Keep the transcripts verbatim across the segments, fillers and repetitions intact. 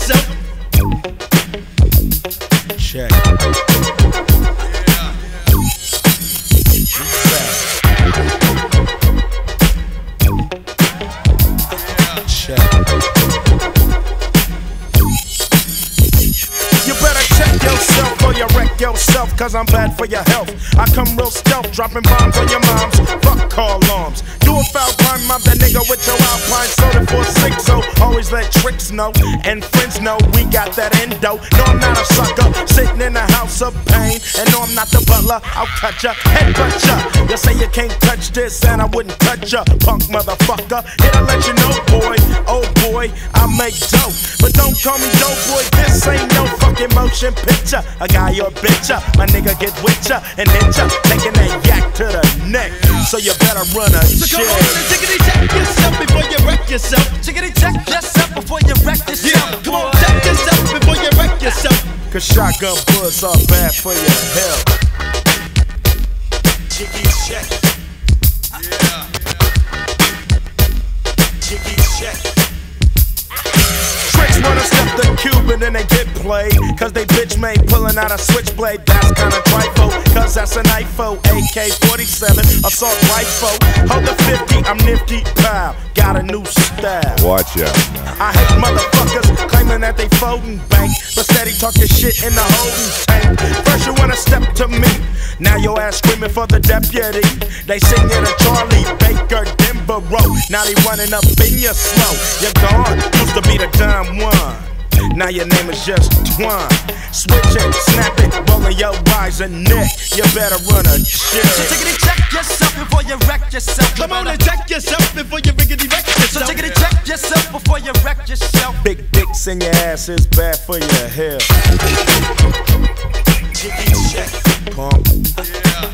yourself. Check. Check. You better check yourself or you wreck yourself, cause I'm bad for your health. I come real stealth, dropping bombs on your moms. Fuck call alarms. Do a foul crime, mob that nigga with your Alpine soda for six. So always let tricks know and friends know we got that endo. No, I'm not a sucker sitting in a house of pain. And no, I'm not the butler. I'll cut ya, headbutt ya. You say you can't touch this, and I wouldn't touch ya, punk motherfucker. Here to let you know, boy, oh boy, I make dope. But don't call me dope, boy. This ain't no fucking motion picture. A guy or bitch ya, my nigga get with ya and hit ya, taking that yak to the neck. So you better run a So check. come on and tickety check yourself before you wreck yourself. Tickety check yourself before you wreck yourself. Yeah, come on, check yourself before you wreck yourself. Cause shotgun bullets are bad for your health. Chicky check. Yeah. Chicky check. Tricks wanna step the cube and then they get played, cause they bitch made pulling out a switchblade. That's kinda trifle, cause that's an I F O. A K forty-seven, assault rifle. Hold the fifty, I'm nifty, pow. Got a new style. Watch out now. I hate motherfuckers claiming that they folding bank, but steady talking shit in the holding tank. First you wanna step to me, now your ass screaming for the deputy. They sing it to Charlie Baker, Denver Road. Now they running up in your slow. You're gone, used to be the dumb one. Now your name is just Twan. Switch it, snap it, rolling your eyes and neck. You better run a check. So take it and check yourself before you wreck yourself. Come on and check yourself before you riggedy wreck yourself. So take it and check yourself before you wreck yourself. Big dicks in your ass is bad for your health. Chicky check. Pump. Yeah.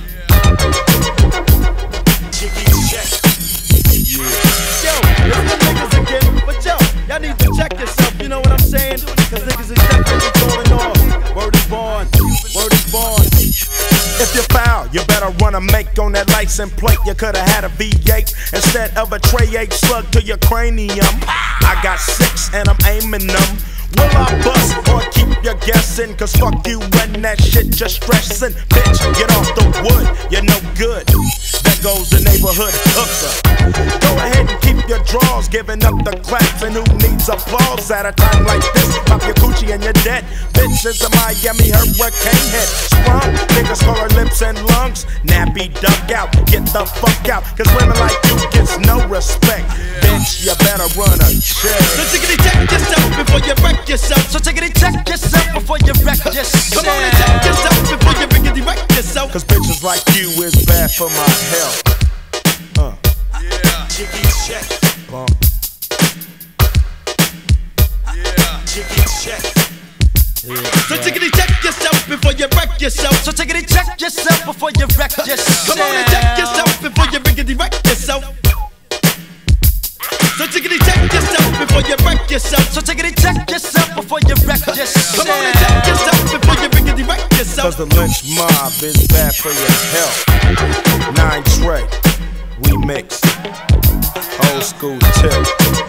Chicky check. Yeah. Yo, it's the niggas again, but yo, y'all need to check yourself, you know what I'm saying? Cause niggas is definitely falling off. Word is born, word is born. If you foul, you better run a make on that license plate. You coulda had a V eight instead of a tray eight slug to your cranium. I got six and I'm aiming them. Will I bust or keep you guessing? Cause fuck you and that shit just stressing. Bitch, get off the wood, you're no good. There goes the neighborhood hooker. Go ahead and keep your drawers, giving up the claps. And who needs applause at a time like this? Pop your coochie and you're dead. Bitch is a Miami hurricane head. Sprung, niggas call her lips and lungs. Nappy duck out, get the fuck out. Cause women like you gets no respect. Bitch, you better run a check. So tickety check yourself before you wreck yourself. So take it and check yourself before you wreck yourself. Come on and check yourself before you riggedy wreck yourself. Cause bitches like you is bad for my health. Uh. Yeah. Chicky check. Bump. Yeah. Chicky check. Yeah. So tickety check yourself before you wreck yourself. So take it and check yourself before you wreck yourself. Come on and check yourself before you riggedy wreck yourself. So tickety check yourself before you wreck yourself. So take it and check yourself before you wreck yourself. Come on and check yourself before you riggedy wreck yourself. Cause the lynch mob is bad for your health. Nine Trey, we mix. Old school tip.